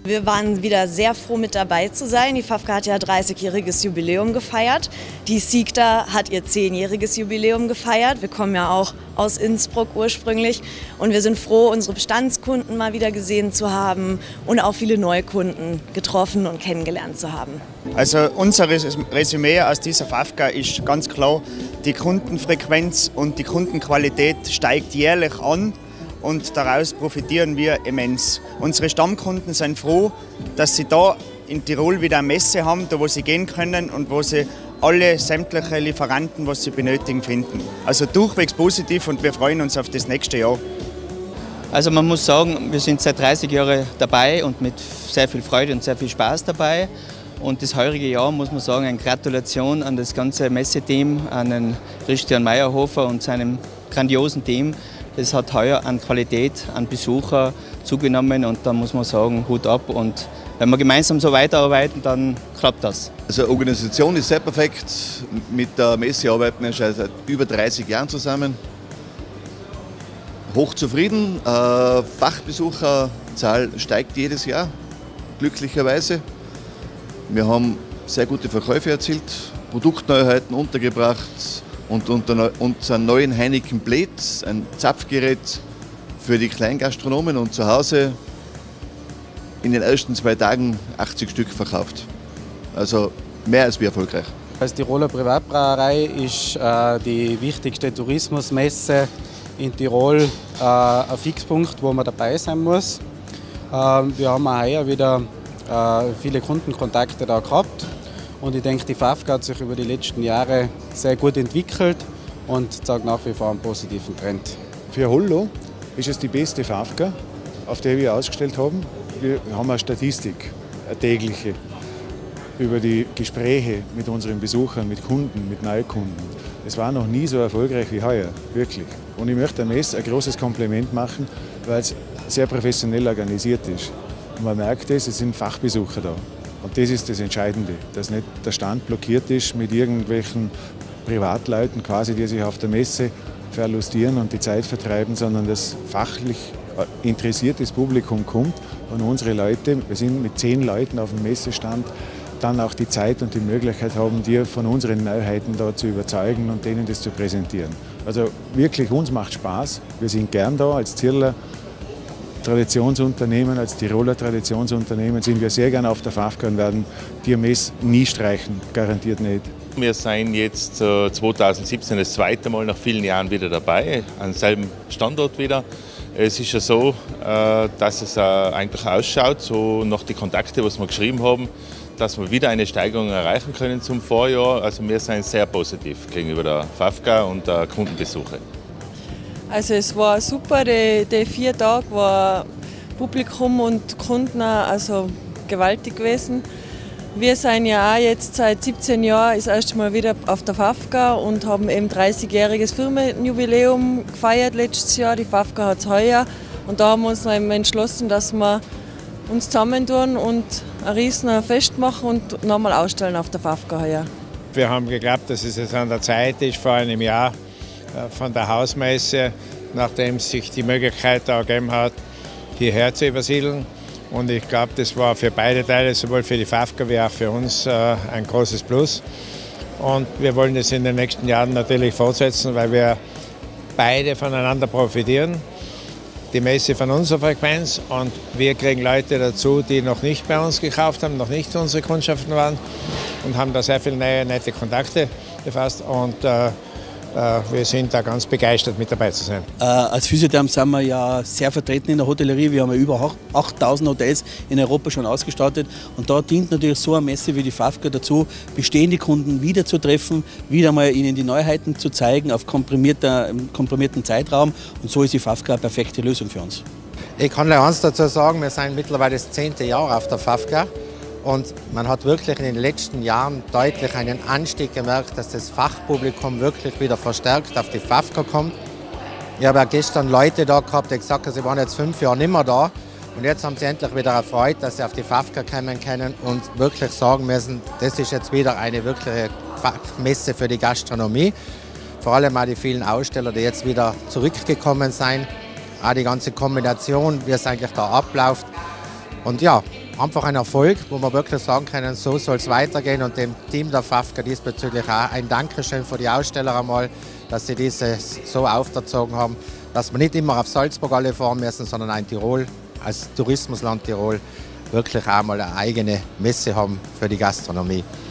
Wir waren wieder sehr froh, mit dabei zu sein. Die FAFCA hat ja 30-jähriges Jubiläum gefeiert. Die Siegda hat ihr 10-jähriges Jubiläum gefeiert. Wir kommen ja auch aus Innsbruck ursprünglich. Und wir sind froh, unsere Bestandskunden mal wieder gesehen zu haben und auch viele Neukunden getroffen und kennengelernt zu haben. Also unser Resümee aus dieser FAFCA ist ganz klar, die Kundenfrequenz und die Kundenqualität steigt jährlich an. Und daraus profitieren wir immens. Unsere Stammkunden sind froh, dass sie da in Tirol wieder eine Messe haben, da wo sie gehen können und wo sie alle sämtliche Lieferanten, was sie benötigen, finden. Also durchwegs positiv und wir freuen uns auf das nächste Jahr. Also man muss sagen, wir sind seit 30 Jahren dabei und mit sehr viel Freude und sehr viel Spaß dabei. Und das heurige Jahr, muss man sagen, eine Gratulation an das ganze Messeteam, an den Christian Meyerhofer und seinem grandiosen Team. Es hat heuer an Qualität, an Besucher zugenommen und da muss man sagen, Hut ab. Und wenn wir gemeinsam so weiterarbeiten, dann klappt das. Also die Organisation ist sehr perfekt. Mit der Messe arbeiten wir schon seit über 30 Jahren zusammen. Hochzufrieden. Fachbesucherzahl steigt jedes Jahr, glücklicherweise. Wir haben sehr gute Verkäufe erzielt, Produktneuheiten untergebracht. Und unseren neuen Heineken Blade, ein Zapfgerät für die Kleingastronomen und zu Hause in den ersten 2 Tagen 80 Stück verkauft. Also mehr als wie erfolgreich. Als Tiroler Privatbrauerei ist die wichtigste Tourismusmesse in Tirol ein Fixpunkt, wo man dabei sein muss. Wir haben auch heuer wieder viele Kundenkontakte da gehabt. Und ich denke, die FAFCA hat sich über die letzten Jahre sehr gut entwickelt und zeigt nach wie vor einen positiven Trend. Für Hollo ist es die beste FAFCA, auf der wir ausgestellt haben. Wir haben eine Statistik, eine tägliche, über die Gespräche mit unseren Besuchern, mit Kunden, mit Neukunden. Es war noch nie so erfolgreich wie heuer, wirklich. Und ich möchte der Messe ein großes Kompliment machen, weil es sehr professionell organisiert ist. Und man merkt es sind Fachbesucher da. Und das ist das Entscheidende, dass nicht der Stand blockiert ist mit irgendwelchen Privatleuten, quasi, die sich auf der Messe verlustieren und die Zeit vertreiben, sondern dass fachlich interessiertes Publikum kommt und unsere Leute, wir sind mit 10 Leuten auf dem Messestand, dann auch die Zeit und die Möglichkeit haben, die von unseren Neuheiten da zu überzeugen und denen das zu präsentieren. Also wirklich, uns macht Spaß, wir sind gern da als Zirler Traditionsunternehmen, als Tiroler Traditionsunternehmen sind wir sehr gerne auf der FAFCA und werden die Messe nie streichen, garantiert nicht. Wir sind jetzt 2017 das 2. Mal nach vielen Jahren wieder dabei, am selben Standort wieder. Es ist ja so, dass es eigentlich ausschaut, so nach den Kontakten, was wir geschrieben haben, dass wir wieder eine Steigerung erreichen können zum Vorjahr. Also wir sind sehr positiv gegenüber der FAFCA und der Kundenbesuche. Also es war super, die 4 Tage war Publikum und Kunden also gewaltig gewesen. Wir sind ja auch jetzt seit 17 Jahren das erste Mal wieder auf der FAFCA und haben eben 30-jähriges Firmenjubiläum gefeiert letztes Jahr. Die FAFCA hat es heuer und da haben wir uns eben entschlossen, dass wir uns zusammentun und ein riesen Fest machen und nochmal ausstellen auf der FAFCA heuer. Wir haben geglaubt, dass es jetzt an der Zeit ist, vor einem Jahr von der Hausmesse, nachdem sich die Möglichkeit da ergeben hat, hierher zu übersiedeln. Und ich glaube, das war für beide Teile, sowohl für die FAFCA wie auch für uns, ein großes Plus. Und wir wollen das in den nächsten Jahren natürlich fortsetzen, weil wir beide voneinander profitieren. Die Messe von unserer Frequenz und wir kriegen Leute dazu, die noch nicht bei uns gekauft haben, noch nicht unsere Kundschaften waren und haben da sehr viele neue, nette Kontakte gefasst. Und wir sind da ganz begeistert, mit dabei zu sein. Als Physiotherm sind wir ja sehr vertreten in der Hotellerie. Wir haben ja über 8000 Hotels in Europa schon ausgestattet. Und da dient natürlich so eine Messe wie die FAFCA dazu, bestehende Kunden wieder zu treffen, wieder mal ihnen die Neuheiten zu zeigen auf komprimierten Zeitraum. Und so ist die FAFCA eine perfekte Lösung für uns. Ich kann gleich eins dazu sagen, wir sind mittlerweile das 10. Jahr auf der FAFCA. Und man hat wirklich in den letzten Jahren deutlich einen Anstieg gemerkt, dass das Fachpublikum wirklich wieder verstärkt auf die FAFCA kommt. Ich habe ja gestern Leute da gehabt, die gesagt haben, sie waren jetzt 5 Jahre nicht mehr da. Und jetzt haben sie endlich wieder erfreut, dass sie auf die FAFCA kommen können und wirklich sagen müssen, das ist jetzt wieder eine wirkliche Messe für die Gastronomie. Vor allem auch die vielen Aussteller, die jetzt wieder zurückgekommen sind. Auch die ganze Kombination, wie es eigentlich da abläuft. Und ja, einfach ein Erfolg, wo wir wirklich sagen können, so soll es weitergehen und dem Team der FAFCA diesbezüglich auch ein Dankeschön für die Aussteller einmal, dass sie dieses so aufgezogen haben, dass wir nicht immer auf Salzburg alle fahren müssen, sondern ein Tirol, als Tourismusland Tirol, wirklich auch mal eine eigene Messe haben für die Gastronomie.